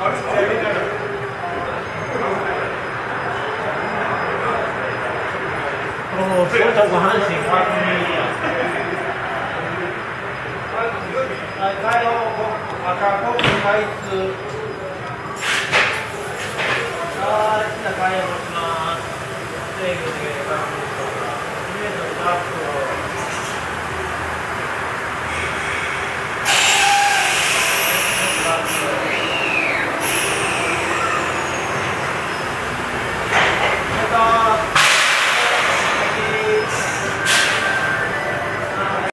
それとご阪神確認赤国開通。好きな会話をします。